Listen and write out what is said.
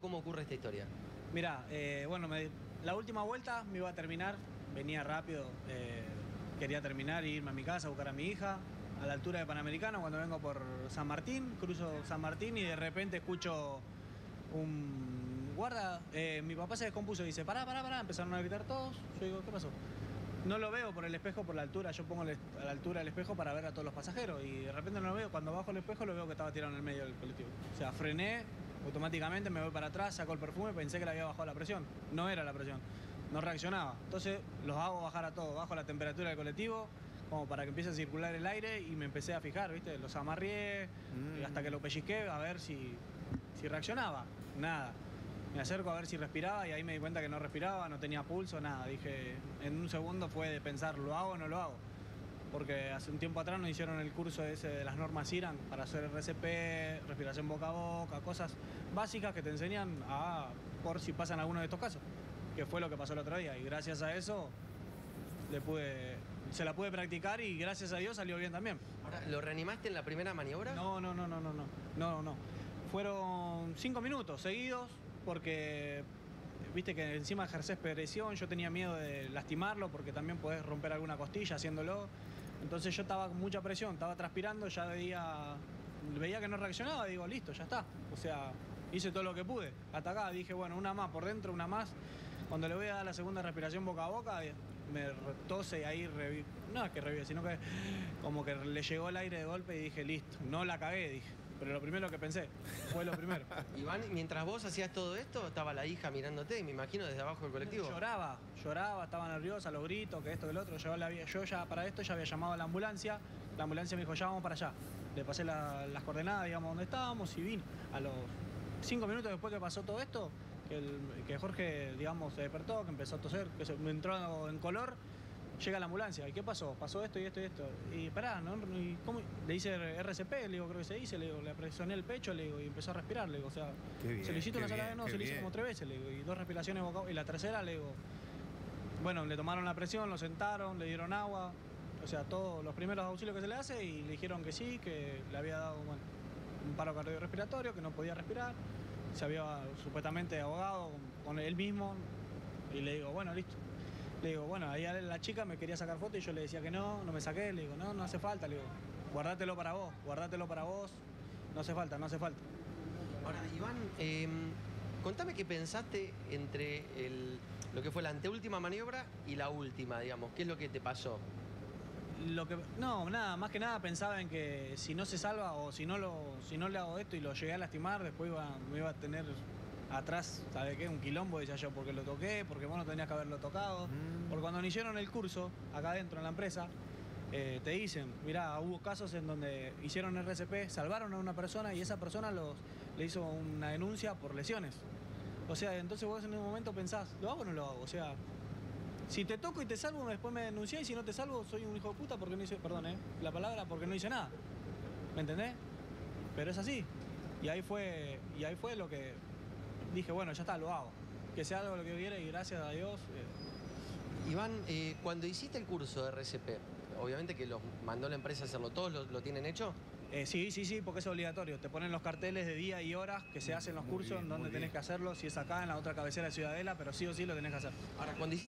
cómo ocurre esta historia. Mirá, bueno, la última vuelta me iba a terminar, venía rápido, quería terminar e irme a mi casa a buscar a mi hija, a la altura de Panamericano, cuando vengo por San Martín, cruzo San Martín y de repente escucho un guarda, mi papá se descompuso y dice, pará, empezaron a gritar todos, yo digo, ¿qué pasó? No lo veo por el espejo, por la altura, yo pongo a la altura del espejo para ver a todos los pasajeros y de repente no lo veo, cuando bajo el espejo lo veo que estaba tirado en el medio del colectivo. O sea, frené, automáticamente me voy para atrás, saco el perfume, pensé que le había bajado la presión, no era la presión, no reaccionaba. Entonces los hago bajar a todos, bajo la temperatura del colectivo, como para que empiece a circular el aire y me empecé a fijar, ¿viste? Los amarré hasta que lo pellizqué a ver si reaccionaba, nada. Me acerco a ver si respiraba y ahí me di cuenta que no respiraba, no tenía pulso, nada. Dije, en un segundo fue de pensar, ¿lo hago o no lo hago? Porque hace un tiempo atrás nos hicieron el curso ese de las normas IRAN para hacer RCP, respiración boca a boca, cosas básicas que te enseñan por si pasan alguno de estos casos, que fue lo que pasó el otro día. Y gracias a eso se la pude practicar y gracias a Dios salió bien también. Ahora, ¿lo reanimaste en la primera maniobra? No. Fueron 5 minutos seguidos. Porque viste que encima ejercés presión, yo tenía miedo de lastimarlo porque también podés romper alguna costilla haciéndolo. Entonces yo estaba con mucha presión, estaba transpirando, ya veía que no reaccionaba, digo, listo, ya está. O sea, hice todo lo que pude. Hasta acá dije, bueno, una más por dentro, una más. Cuando le voy a dar la segunda respiración boca a boca, me tose y ahí no es que revive, sino que como que le llegó el aire de golpe y dije, listo, no la cagué, dije. Pero lo primero que pensé, fue lo primero. Iván, mientras vos hacías todo esto, estaba la hija mirándote, me imagino, desde abajo del colectivo. Lloraba, estaba nerviosa, los gritos, que esto, que el otro. Yo ya para esto ya había llamado a la ambulancia me dijo, ya vamos para allá. Le pasé las coordenadas, digamos, donde estábamos y vine. A los 5 minutos después que pasó todo esto, que Jorge, digamos, se despertó, que empezó a toser, que me entró en color. Llega la ambulancia, ¿y qué pasó? Pasó esto y esto y esto. Y pará, ¿no? ¿Y cómo? Le hice RCP, le digo, creo que se dice, le digo, le presioné el pecho, le digo, y empezó a respirar, le digo, o sea, se lo hiciste una sola vez, no, se lo hice como 3 veces, le digo, y 2 respiraciones boca, y la tercera, le digo, bueno, le tomaron la presión, lo sentaron, le dieron agua, o sea, todos los primeros auxilios que se le hace, y le dijeron que sí, que le había dado, bueno, un paro cardiorrespiratorio, que no podía respirar, se había supuestamente ahogado con él mismo, y le digo, bueno, listo. Le digo, bueno, ahí la chica me quería sacar foto y yo le decía que no me saqué. Le digo, no hace falta. Le digo, guardátelo para vos, no hace falta. Ahora, Iván, contame qué pensaste entre lo que fue la anteúltima maniobra y la última, digamos. ¿Qué es lo que te pasó? Nada, más que nada pensaba en que si no se salva o si no le hago esto y lo llegué a lastimar, después me iba a tener atrás, ¿sabe qué? Un quilombo, decía yo, porque lo toqué, porque vos no tenías que haberlo tocado. Porque cuando nos hicieron el curso, acá adentro en la empresa, te dicen, mirá, hubo casos en donde hicieron RCP, salvaron a una persona y esa persona le hizo una denuncia por lesiones. O sea, entonces vos en un momento pensás, ¿lo hago o no lo hago? O sea, si te toco y te salvo, después me denunciás, y si no te salvo, soy un hijo de puta porque no hice, perdón, la palabra, porque no hice nada. ¿Me entendés? Pero es así. Y ahí fue lo que dije, bueno, ya está, lo hago. Que sea algo lo que quiera y gracias a Dios. Iván, cuando hiciste el curso de RCP, obviamente que los mandó la empresa a hacerlo, ¿todos lo tienen hecho? Sí, porque es obligatorio. Te ponen los carteles de día y horas que se hacen los cursos, en donde tenés que hacerlo, si es acá, en la otra cabecera de Ciudadela, pero sí o sí lo tenés que hacer. Ahora, cuando